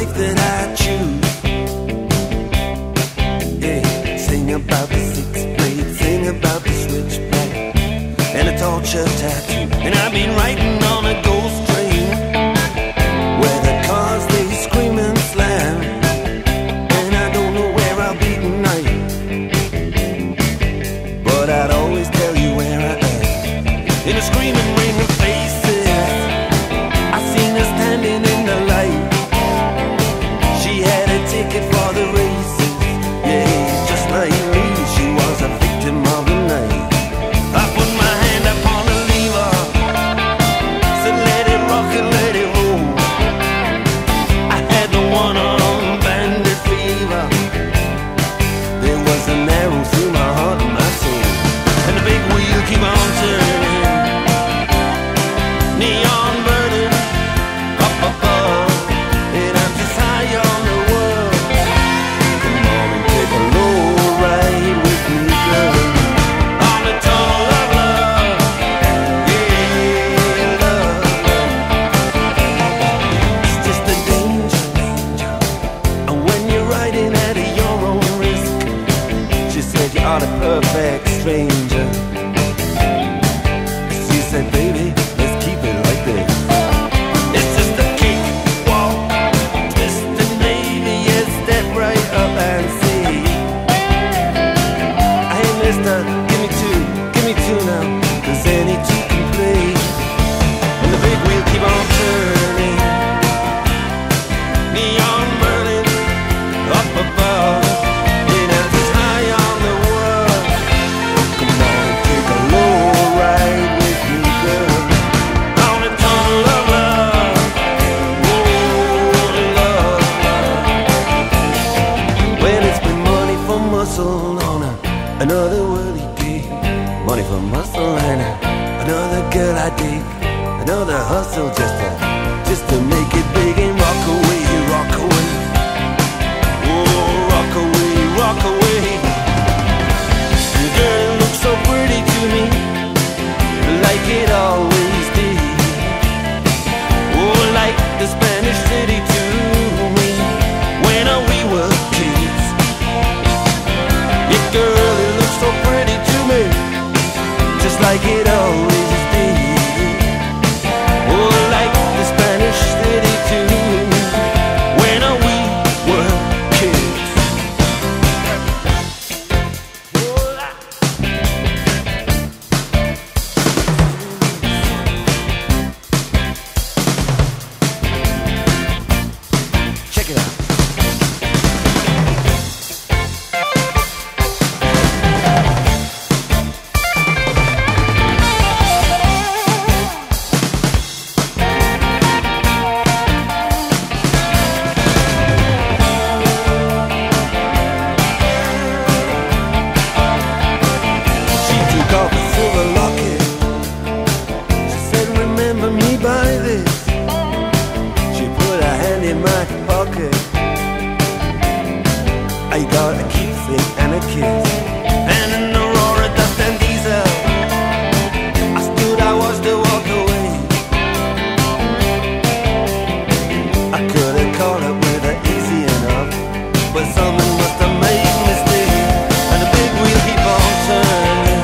life that I choose. Yeah, sing about the six blade, sing about the switchback and a torture tattoo. And I've been riding on a ghost train where the cars they scream and slam, and I don't know where I'll be tonight, but I'd always tell you where I am. In a screaming ring of faces, I seen her standing in the light. She had a ticket for the races, yeah, just like me, she was a victim of the night. I put my hand upon the lever, said let it rock and let it roll. I had the one-arm bandit fever. There was an arrow through my heart and my soul, and the big wheel keep on turning, neon burning up above, and I'm just high on the world. Come on and take a low ride with me, girl, on the tunnel of love. Yeah, love. It's just a danger, and when you're riding at your own risk, she said you are the perfect stranger. She said, baby, let's keep it like this. It's just a kick, walk, twist, and maybe a step right up and see. Hey mister, give me two now, 'cause any two can play. And the big wheel keep on turning, neon burning up above, and I'm just high on the world. Come on, take a low ride with me, girl, on the tunnel of love. Oh, love. Well, it's been money for muscle on another worldly gig, money for muscle and another girl I dig, another hustle just to make it big and rock away, rock away. Oh, rock away, rock away. Girl, it looks so pretty to me, like it always did. Oh, like the Spanish city to me when we were kids. Yeah, girl, it looks so pretty to me, just like it always did. Oh, like the Spanish city to me when we were kids. Check it out. She took off a silver locket. She said, remember me by this. She put her hand in my pocket. I got a keepsake and a kiss, and an Aurora dust and diesel. I stood, I watched her walk away. I could have caught up with her easy enough, but something must have made me stay. And the big wheel keep on turning,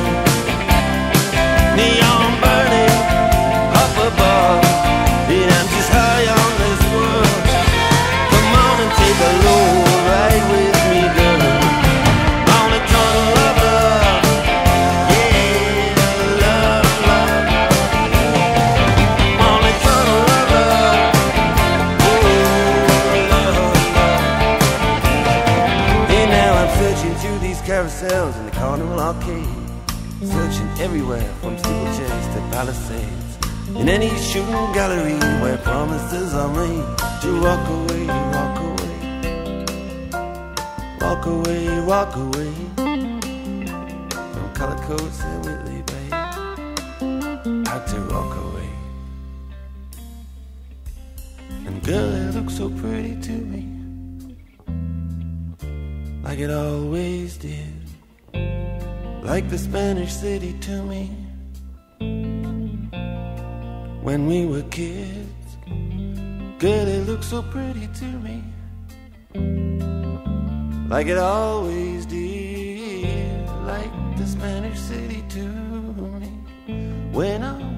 neon burning up above, and I'm just high on this world. Come on and take a low ride with me, girl, on the tunnel of love. Yeah, love, love, on the tunnel of love. Oh, love, love. And now I'm searching through these carousels in the Carnival Arcade, searching everywhere from steeplechase to Palisades, in any shooting gallery where promises are made to walk away, walk away, walk away, walk away from color coats and Whitley Bay. Had to walk away. And girl, it looks so pretty to me, like it always did, like the Spanish city to me when we were kids. Girl, it looks so pretty to me, like it always did, like the Spanish city to me. When I